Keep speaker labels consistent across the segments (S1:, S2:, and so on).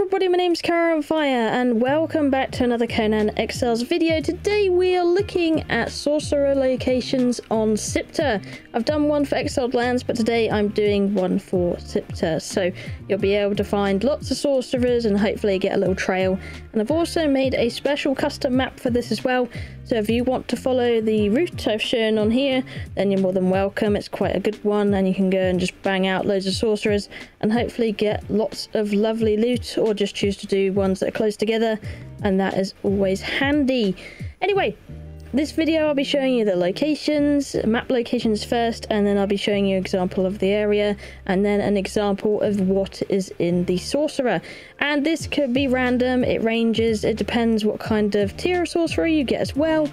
S1: everybody, my name's Kiahonfire and welcome back to another Conan Exiles video. Today we are looking at sorcerer locations on Siptah. I've done one for exiled lands, but today I'm doing one for Siptah. So you'll be able to find lots of sorcerers and hopefully get a little trail. And I've also made a special custom map for this as well. So if you want to follow the route I've shown on here, then you're more than welcome. It's quite a good one and you can go and just bang out loads of sorcerers and hopefully get lots of lovely loot, or just choose to do ones that are close together, and that is always handy. Anyway, this video I'll be showing you the locations, map locations first, and then I'll be showing you an example of the area and then an example of what is in the sorcerer. And this could be random, it ranges, it depends what kind of tier of sorcerer you get as well.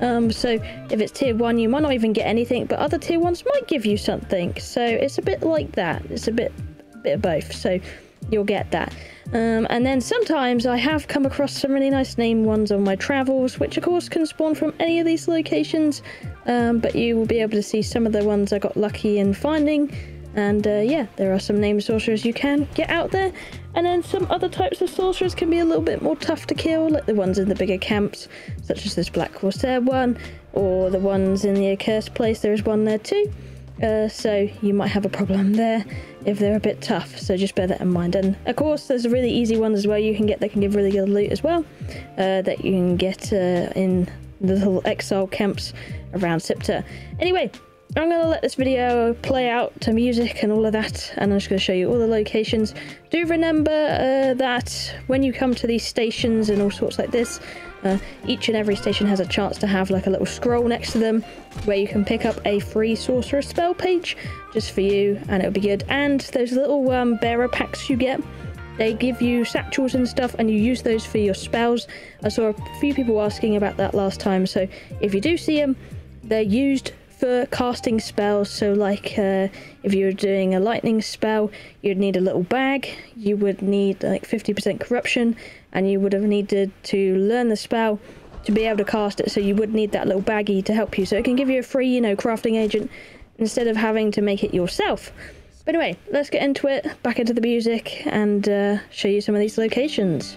S1: So if it's tier 1 you might not even get anything, but other tier 1s might give you something, so it's a bit like that. It's a bit of both, so you'll get that. And then sometimes I have come across some really nice name ones on my travels, which of course can spawn from any of these locations, but you will be able to see some of the ones I got lucky in finding. And yeah, there are some named sorcerers you can get out there, and then some other types of sorcerers can be a little bit more tough to kill, like the ones in the bigger camps, such as this Black Corsair one, or the ones in the accursed place. There is one there too. So you might have a problem there if they're a bit tough, so just bear that in mind. And of course there's a really easy ones as well you can get that can give really good loot as well, that you can get in the little exile camps around Siptah. Anyway, I'm going to let this video play out to music and all of that, and I'm just going to show you all the locations. Do remember that when you come to these stations and all sorts like this, each and every station has a chance to have like a little scroll next to them where you can pick up a free sorcerer spell page just for you, and it'll be good. And those little bearer packs you get, they give you satchels and stuff, and you use those for your spells. I saw a few people asking about that last time, so if you do see them, they're used for casting spells. So like if you were doing a lightning spell, you'd need a little bag, you would need like 50% corruption, and you would have needed to learn the spell to be able to cast it, so you would need that little baggie to help you, so it can give you a free, you know, crafting agent instead of having to make it yourself. But anyway, let's get into it, back into the music, and show you some of these locations.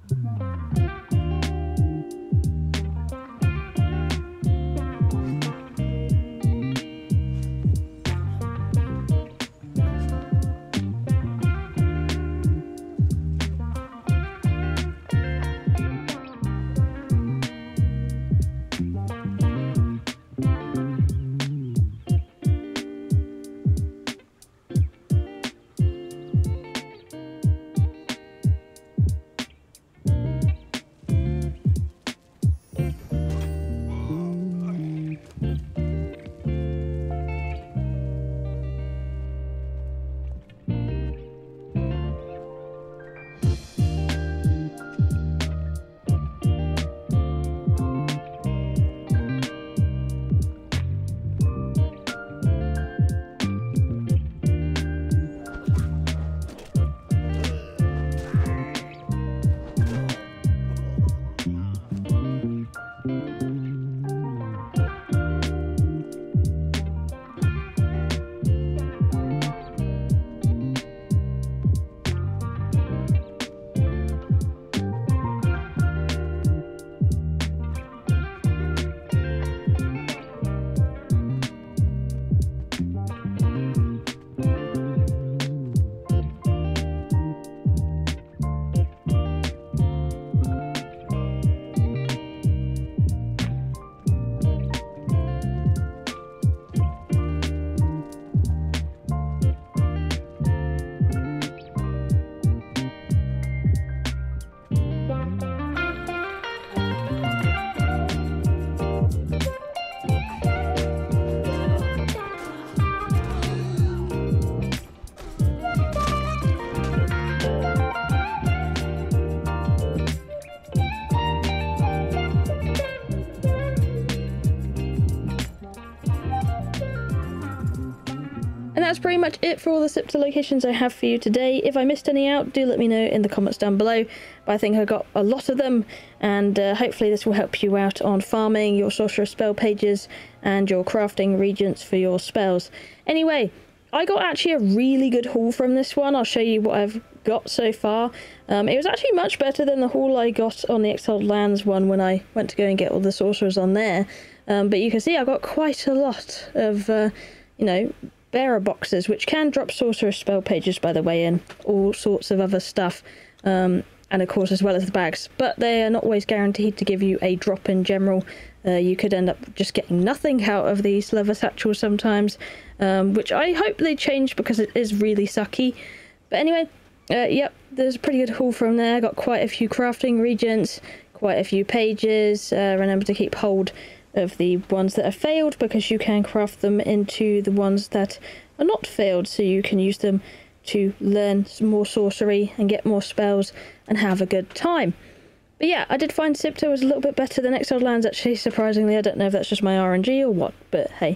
S1: And that's pretty much it for all the Siptah locations I have for you today. If I missed any out, do let me know in the comments down below. But I think I got a lot of them, and hopefully this will help you out on farming your sorcerer spell pages and your crafting regents for your spells. Anyway, I got actually a really good haul from this one. I'll show you what I've got so far. It was actually much better than the haul I got on the Exiled Lands one when I went to go and get all the sorcerers on there. But you can see I got quite a lot of, you know, bearer boxes, which can drop sorcerer spell pages, by the way, and all sorts of other stuff. And of course, as well as the bags. But they are not always guaranteed to give you a drop in general. You could end up just getting nothing out of these leather satchels sometimes, which I hope they change because it is really sucky. But anyway, yep, there's a pretty good haul from there. Got quite a few crafting regents, quite a few pages. Remember to keep hold of the ones that are failed, because you can craft them into the ones that are not failed, so you can use them to learn some more sorcery and get more spells and have a good time. But yeah, I did find Siptah was a little bit better than Exiled Lands, actually, surprisingly. I don't know if that's just my RNG or what, but hey.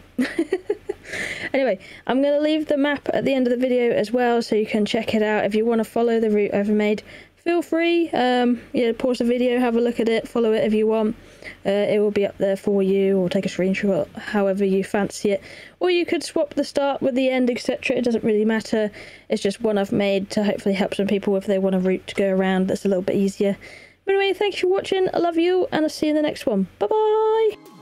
S1: Anyway, I'm going to leave the map at the end of the video as well, so you can check it out. If you want to follow the route I've made, feel free. Yeah, pause the video, have a look at it, follow it if you want. It will be up there for you, or take a screenshot, however you fancy it. Or you could swap the start with the end, etc. It doesn't really matter. It's just one I've made to hopefully help some people if they want a route to go around that's a little bit easier. But anyway, thanks for watching, I love you, and I'll see you in the next one. Bye bye!